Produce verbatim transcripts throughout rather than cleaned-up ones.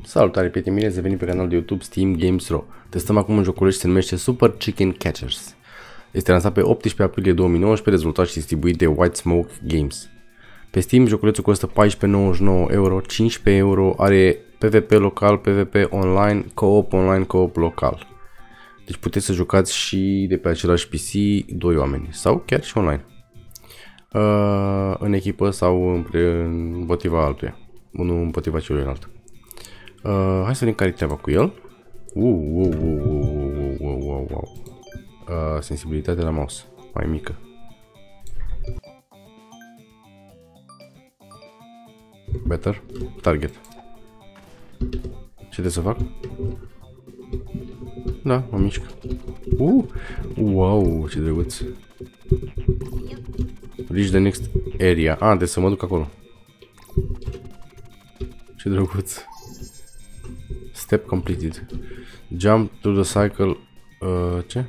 Salutare prieteni, bine ați venit pe canalul de YouTube Steam Games Ro. Testăm acum un joculeț ce se numește Super Chicken Catchers. Este lansat pe optsprezece aprilie două mii nouăsprezece, dezvoltat și distribuit de White Smoke Games. Pe Steam joculețul costă paisprezece nouăzeci și nouă euro, cincisprezece euro, are PvP local, PvP online, co-op online, co-op local. Deci puteți să jucați și de pe același P C doi oameni sau chiar și online. Uh, în echipă sau împotriva altuia, unul împotriva celuilalt. Uh, hai să vedem care e treaba cu el. Uh, uh, uh, uh, uh, uh, uh, uh. Uh, sensibilitatea la mouse mai mică. Better. Target. Ce trebuie să fac? Da, mă mișcă. Uh, wow, ce drăguț. Reach the next area. Ah, de să mă duc acolo. Ce drăguț. Step completed. Jump to the cycle. Uh, ce?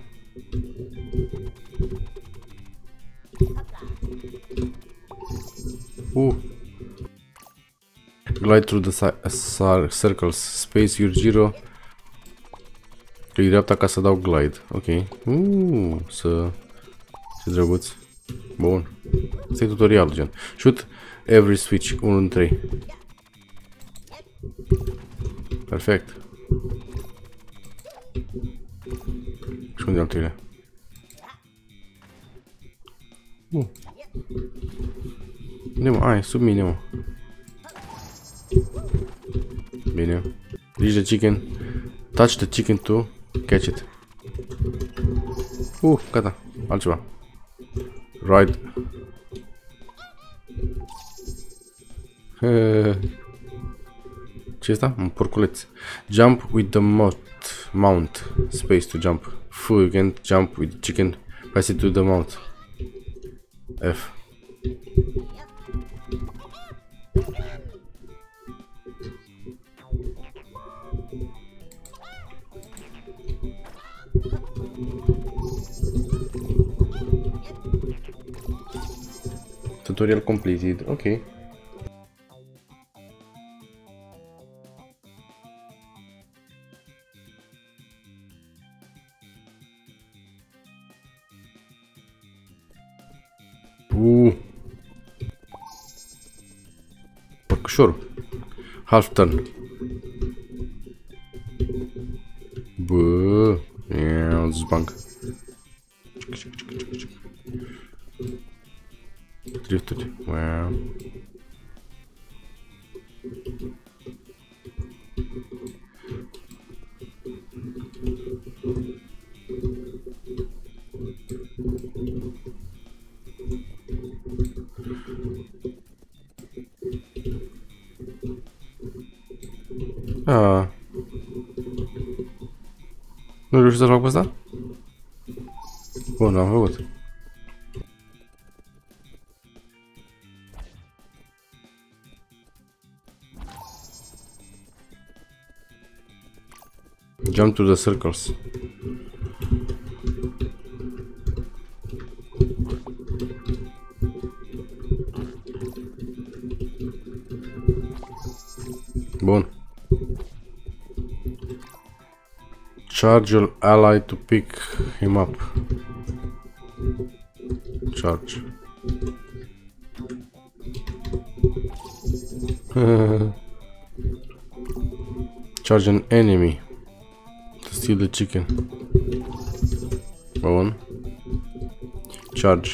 Uh. Glide through the circles. Space your zero. Click dreapta ca să dau glide. Ok. Uh, să... Ce drăguț. Bun. Asta e tutorial, gen. Shoot every switch. unu în trei. Perfect. Și unde al treilea? Uh. Unde mă? Ai, sub mine, mă. Bine. Reach the chicken. Touch the chicken to catch it. Uh, gata. Altceva. Ride. Ce asta? Un porculeț. Jump with the mount. Mount. Space to jump. F, you can jump with the chicken. Pass it to the mount. F. Tutorial completed. Ok. Uh. Porcușor. Half turn. Bă. Ia, zbanc. Drifturi. Wow. Ah. Nu reușit să fac pe asta? Bun, am făcut. Jump to the circles. Bun. Charge your ally to pick him up. Charge. Charge an enemy. Steal the chicken. Bun. Charge.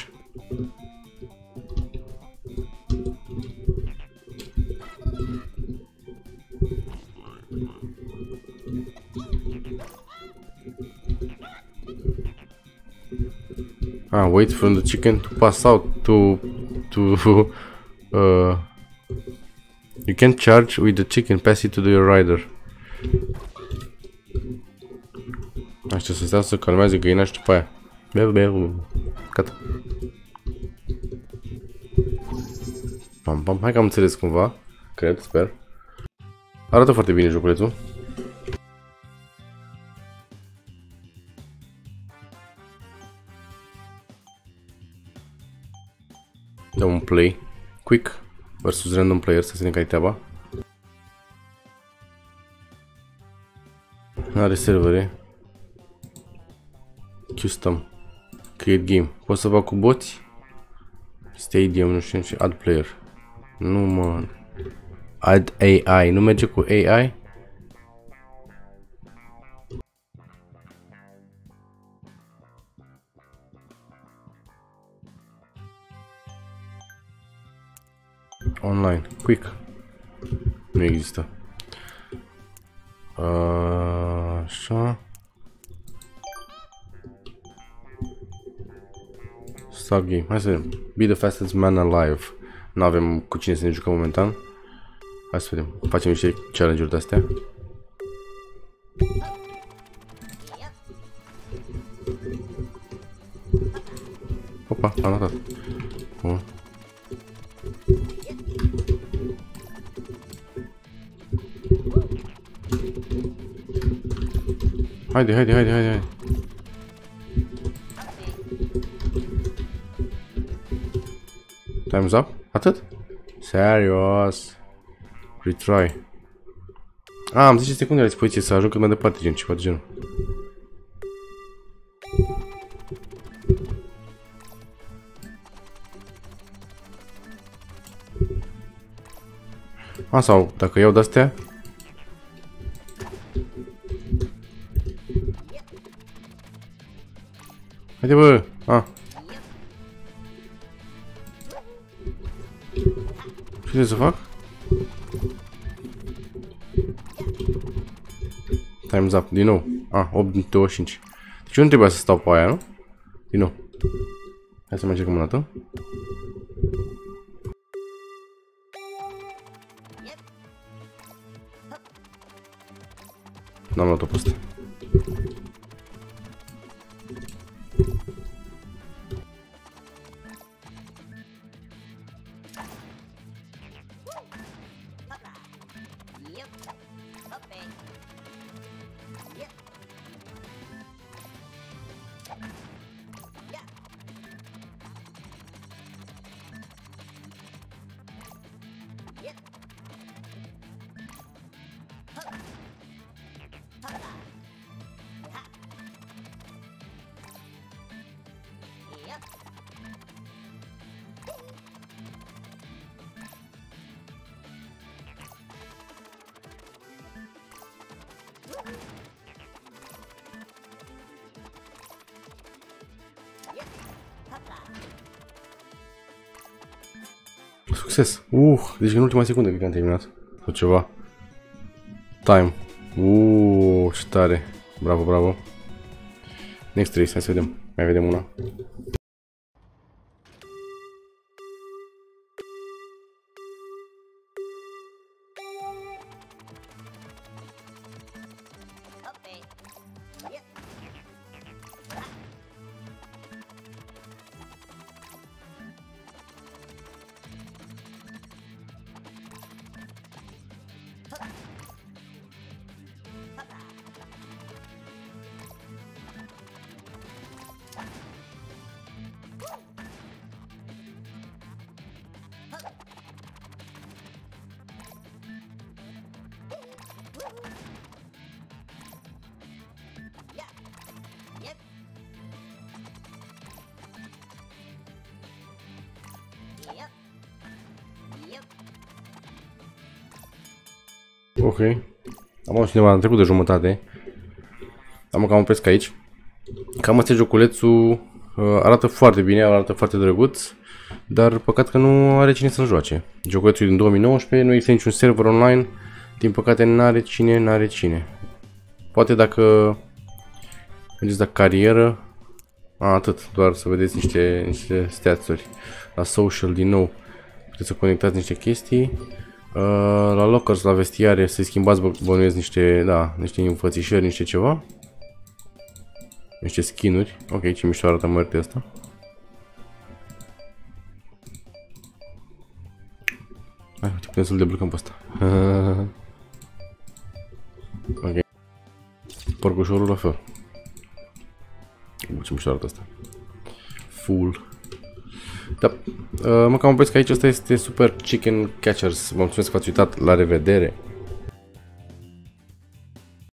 Ah, wait for the chicken to pass out to to uh you can charge with the chicken, pass it to the rider. Așa să stea să calmeze găina și după aia. Bel, bel. Gata. Pam, pam. Hai că am înțeles cumva. Cred, sper. Arată foarte bine joculețul. Dăm un play. Quick versus random player, să vedem care e treaba. Are servere. Custom. Create game. Pot să fac cu boți? Stadium, nu știu ce. Add player. Nu, mă. Add A I. Nu merge cu A I? Online. Quick. Nu există. Așa. Start game. Hai să vedem. Be the fastest man alive. Nu avem cu cine să ne jucăm momentan. Hai să vedem. Facem niște challenge-uri de-astea. Opa, am notat. Bun. Haide, haide, haide, haide, haide. Time's up? Atât? Serios. Retry. Ah, am zece secunde la dispoziție să ajung cât mai departe, gen, ceva de genul. A, sau dacă iau de-astea. Haide, bă! A. Ce trebuie să fac? Time's up, din nou. A, opt douăzeci și cinci. Deci eu nu trebuia să stau pe aia, nu? Din nou. Hai să mai încercăm o dată. N-am luat-o pe asta. Succes! Uh, deci în ultima secundă cred că am terminat. Sau ceva. Time. Uh, ce tare. Bravo, bravo. Next race, hai să vedem. Mai vedem una. Ok. Am auzit cineva, am trecut de jumătate. Am cam opresc aici. Cam asta joculețul uh, arată foarte bine, arată foarte drăguț. Dar păcat că nu are cine să-l joace. Joculețul din două mii nouăsprezece, nu există niciun server online. Din păcate n-are cine, n-are cine. Poate dacă mergeți la carieră. A, atât, doar să vedeți niște, niște stats-uri. La social din nou puteți să conectați niște chestii. Uh, la lockers, la vestiare, să-i schimbați, bănuiesc niște, da, niște înfățișări, niște ceva. Niște skin-uri. Ok, ce mișto arată mărte asta. Hai, uite, putem să-l deblocăm pe ăsta. Ok. Porcușorul la fel. Ce mișto arată asta. Full. Da, uh, mă cam opresc aici. Asta este Super Chicken Catchers. Vă mulțumesc că ați uitat. La revedere!